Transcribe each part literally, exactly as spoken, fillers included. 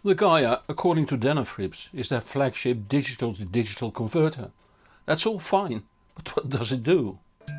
The Gaia, according to Denafrips, is their flagship digital-to-digital converter. That's all fine, but what does it do?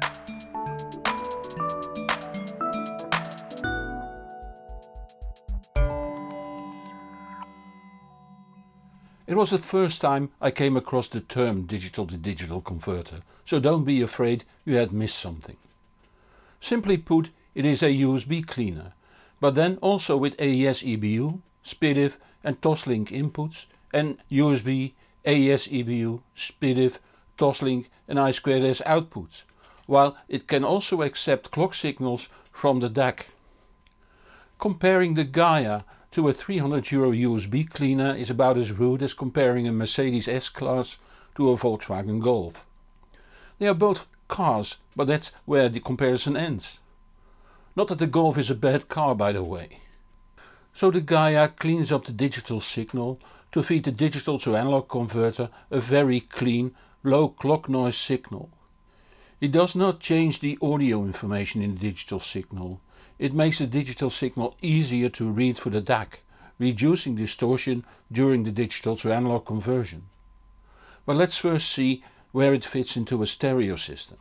It was the first time I came across the term digital-to-digital converter, so don't be afraid you had missed something. Simply put, it is a U S B cleaner, but then also with A E S E B U, SPDIF and Toslink inputs and U S B, A E S E B U, SPDIF, Toslink and I two S outputs, while it can also accept clock signals from the D A C. Comparing the Gaia to a three hundred euro U S B cleaner is about as rude as comparing a Mercedes S-Class to a Volkswagen Golf. They are both cars, but that's where the comparison ends. Not that the Golf is a bad car, by the way. So the Gaia cleans up the digital signal to feed the digital to analog converter a very clean, low clock noise signal. It does not change the audio information in the digital signal. It makes the digital signal easier to read for the D A C, reducing distortion during the digital to analog conversion. But let's first see where it fits into a stereo system.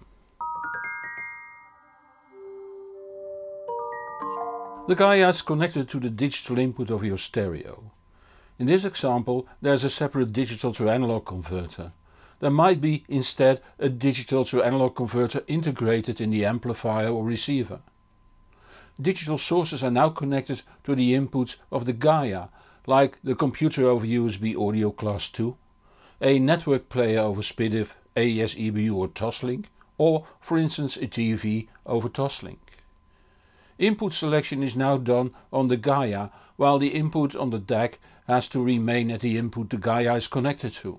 The Gaia is connected to the digital input of your stereo. In this example there is a separate digital to analog converter. There might be instead a digital to analog converter integrated in the amplifier or receiver. Digital sources are now connected to the inputs of the Gaia, like the computer over U S B audio class two, a network player over SPDIF, A E S E B U or Toslink, or for instance a T V over Toslink. Input selection is now done on the Gaia, while the input on the D A C has to remain at the input the Gaia is connected to.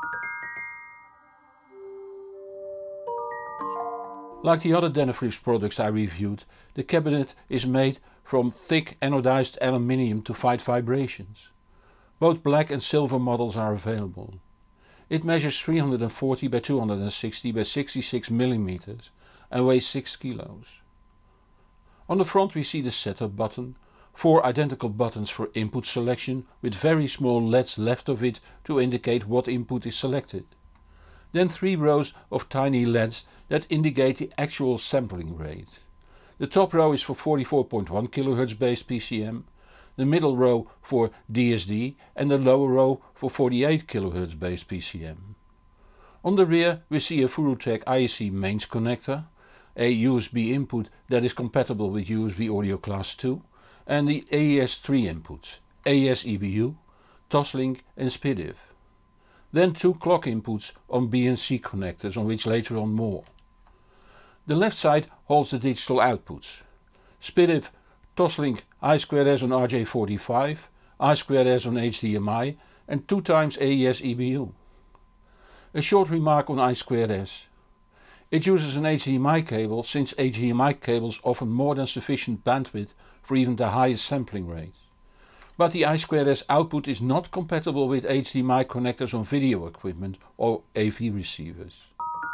Like the other Denafrips products I reviewed, the cabinet is made from thick anodized aluminium to fight vibrations. Both black and silver models are available. It measures three hundred forty by two hundred sixty by sixty-six millimeters and weighs six kilos. On the front we see the setup button, four identical buttons for input selection with very small L E Ds left of it to indicate what input is selected. Then three rows of tiny L E Ds that indicate the actual sampling rate. The top row is for forty-four point one kilohertz based P C M, the middle row for D S D and the lower row for forty-eight kilohertz based P C M. On the rear we see a Furutech I E C mains connector, a U S B input that is compatible with U S B audio class two and the A E S three inputs, A E S E B U, Toslink and SPDIF. Then two clock inputs on B and C connectors, on which later on more. The left side holds the digital outputs. SPDIF, Toslink, I two S on R J forty-five, I two S on H D M I and two times A E S E B U. A short remark on I two S. It uses an H D M I cable, since H D M I cables offer more than sufficient bandwidth for even the highest sampling rate. But the I two S output is not compatible with H D M I connectors on video equipment or A V receivers.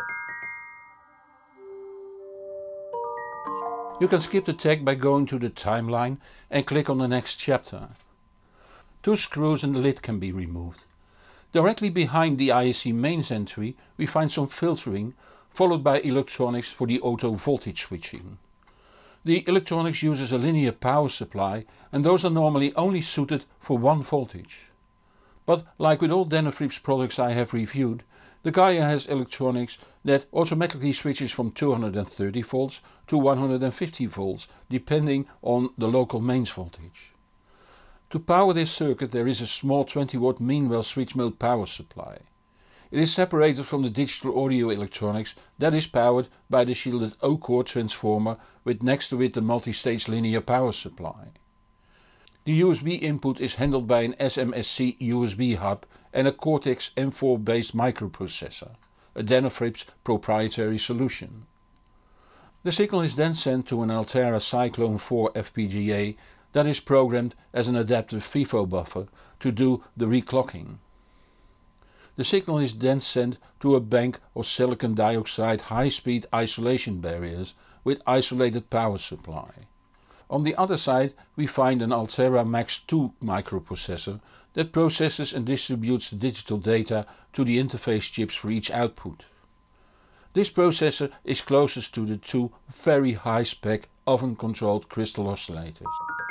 You can skip the tech by going to the timeline and click on the next chapter. Two screws and the lid can be removed. Directly behind the I E C mains entry we find some filtering, followed by electronics for the auto voltage switching. The electronics uses a linear power supply and those are normally only suited for one voltage. But like with all Denafrips products I have reviewed, the Gaia has electronics that automatically switches from two hundred thirty volts to one hundred fifty volts depending on the local mains voltage. To power this circuit there is a small twenty watt Meanwell switch mode power supply. It is separated from the digital audio electronics that is powered by the shielded O-core transformer with next to it the multi-stage linear power supply. The U S B input is handled by an S M S C U S B hub and a Cortex M four based microprocessor, a Denafrips proprietary solution. The signal is then sent to an Altera Cyclone four F P G A that is programmed as an adaptive FIFO buffer to do the reclocking. The signal is then sent to a bank of silicon dioxide high-speed isolation barriers with isolated power supply. On the other side we find an Altera Max two microprocessor that processes and distributes the digital data to the interface chips for each output. This processor is closest to the two very high spec oven controlled crystal oscillators.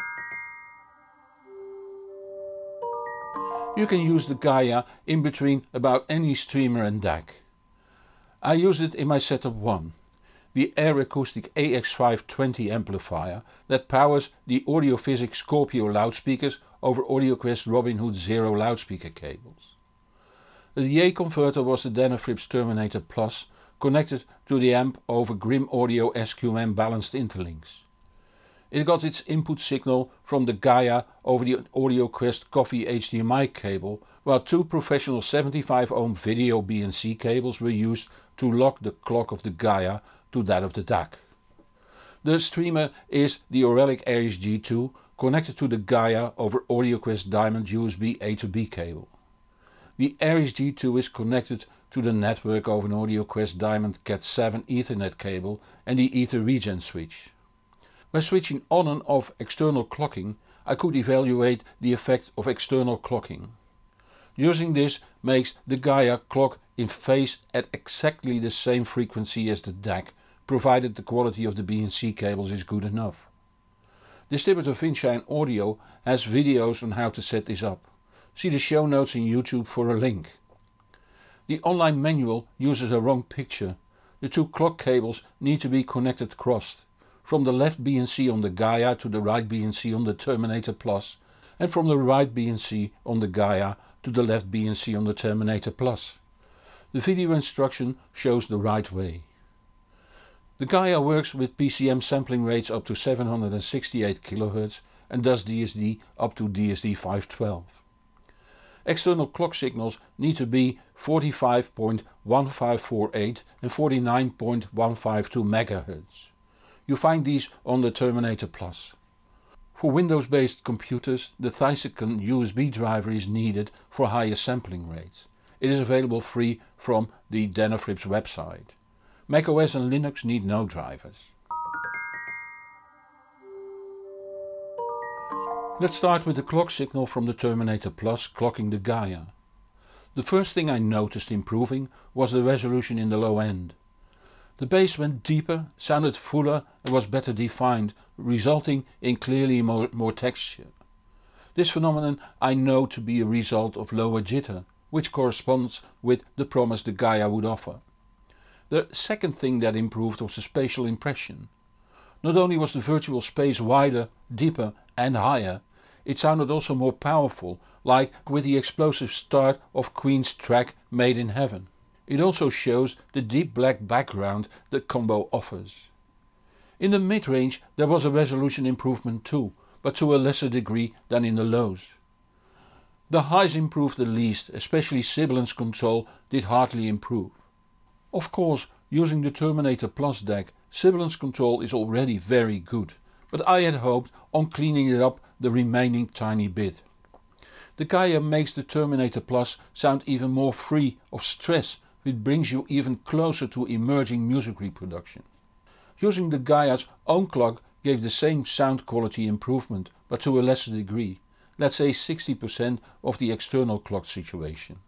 You can use the Gaia in between about any streamer and D A C. I use it in my setup one, the Air Acoustic A X five twenty amplifier that powers the Audiophysics Scorpio loudspeakers over AudioQuest Robin Hood Zero loudspeaker cables. The D A converter was the Denafrips Terminator Plus connected to the amp over Grim Audio S Q M balanced interlinks. It got its input signal from the Gaia over the AudioQuest Coffee H D M I cable, while two professional seventy-five ohm video B N C cables were used to lock the clock of the Gaia to that of the D A C. The streamer is the Auralic Aries G two connected to the Gaia over AudioQuest Diamond U S B A to B cable. The Aries G two is connected to the network over an AudioQuest Diamond Cat seven Ethernet cable and the Ether Regen switch. By switching on and off external clocking, I could evaluate the effect of external clocking. Using this makes the Gaia clock in phase at exactly the same frequency as the D A C, provided the quality of the B N C cables is good enough. Distributor Vinshine Audio has videos on how to set this up. See the show notes in YouTube for a link. The online manual uses a wrong picture. The two clock cables need to be connected crossed, from the left B N C on the Gaia to the right B N C on the Terminator Plus, and from the right B N C on the Gaia to the left B N C on the Terminator Plus. The video instruction shows the right way. The Gaia works with P C M sampling rates up to seven hundred sixty-eight kilohertz and does D S D up to D S D five twelve. External clock signals need to be forty-five point one five four eight and forty-nine point one five two megahertz. You find these on the Terminator Plus. For Windows based computers the Thyssicon U S B driver is needed for higher sampling rates. It is available free from the Denafrips website. macOS and Linux need no drivers. Let's start with the clock signal from the Terminator Plus clocking the Gaia. The first thing I noticed improving was the resolution in the low end. The bass went deeper, sounded fuller and was better defined, resulting in clearly more, more texture. This phenomenon I know to be a result of lower jitter, which corresponds with the promise the Gaia would offer. The second thing that improved was the spatial impression. Not only was the virtual space wider, deeper and higher, it sounded also more powerful, like with the explosive start of Queen's track Made in Heaven. It also shows the deep black background the combo offers. In the mid-range there was a resolution improvement too, but to a lesser degree than in the lows. The highs improved the least, especially Sibilance control did hardly improve. Of course, using the Terminator Plus D A C, Sibilance control is already very good, but I had hoped on cleaning it up the remaining tiny bit. The Gaia makes the Terminator Plus sound even more free of stress, which brings you even closer to emerging music reproduction. Using the Gaia's own clock gave the same sound quality improvement, but to a lesser degree, let's say sixty percent of the external clock situation.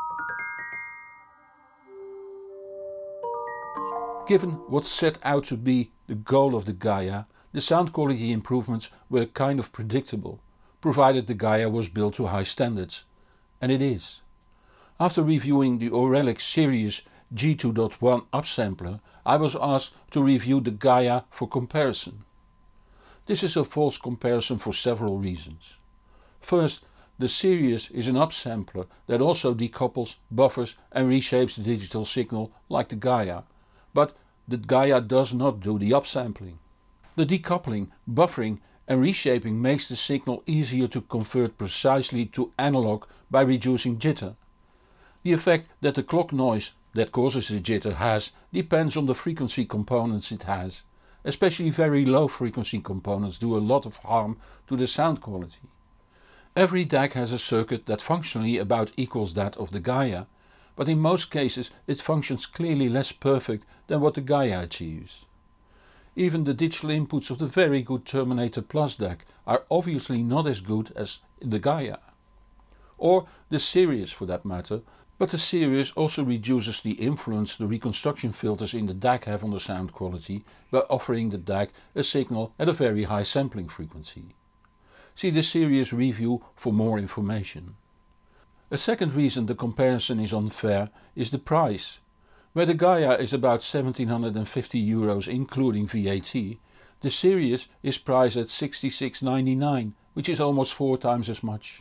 Given what set out to be the goal of the Gaia, the sound quality improvements were kind of predictable, provided the Gaia was built to high standards. And it is. After reviewing the Auralic Sirius G two point one upsampler, I was asked to review the Gaia for comparison. This is a false comparison for several reasons. First, the Sirius is an upsampler that also decouples, buffers and reshapes the digital signal like the Gaia, but the Gaia does not do the upsampling. The decoupling, buffering and reshaping makes the signal easier to convert precisely to analog by reducing jitter. The effect that the clock noise that causes the jitter has depends on the frequency components it has. Especially very low frequency components do a lot of harm to the sound quality. Every D A C has a circuit that functionally about equals that of the Gaia, but in most cases it functions clearly less perfect than what the Gaia achieves. Even the digital inputs of the very good Terminator Plus D A C are obviously not as good as the Gaia. Or the Sirius for that matter, but the Sirius also reduces the influence the reconstruction filters in the D A C have on the sound quality by offering the D A C a signal at a very high sampling frequency. See the Sirius review for more information. A second reason the comparison is unfair is the price. Where the Gaia is about seventeen hundred fifty euros including V A T, the Sirius is priced at sixty-six ninety-nine, which is almost four times as much.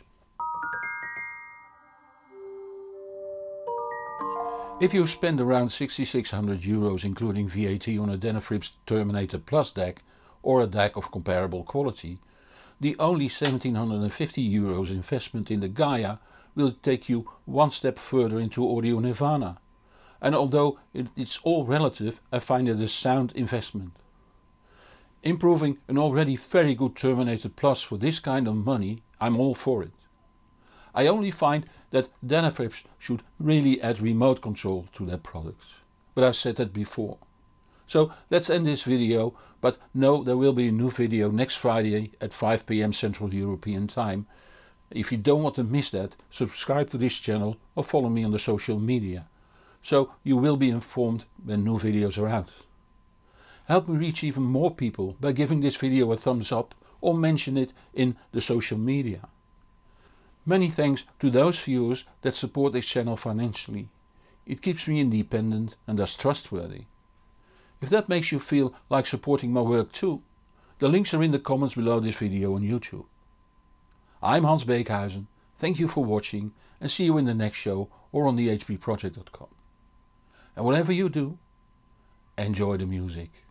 If you spend around sixty-six hundred euros including V A T on a Denafrips Terminator Plus D A C or a D A C of comparable quality, the only seventeen hundred fifty euros investment in the Gaia will take you one step further into audio nirvana. And although it's all relative, I find it a sound investment. Improving an already very good Terminator Plus for this kind of money, I'm all for it. I only find that Denafrips should really add remote control to their products. But I've said that before. So let's end this video, but know there will be a new video next Friday at five p m Central European Time. If you don't want to miss that, subscribe to this channel or follow me on the social media, so you will be informed when new videos are out. Help me reach even more people by giving this video a thumbs up or mention it in the social media. Many thanks to those viewers that support this channel financially. It keeps me independent and thus trustworthy. If that makes you feel like supporting my work too, the links are in the comments below this video on YouTube. I'm Hans Beekhuizen, thank you for watching and see you in the next show or on the h p project dot com. And whatever you do, enjoy the music.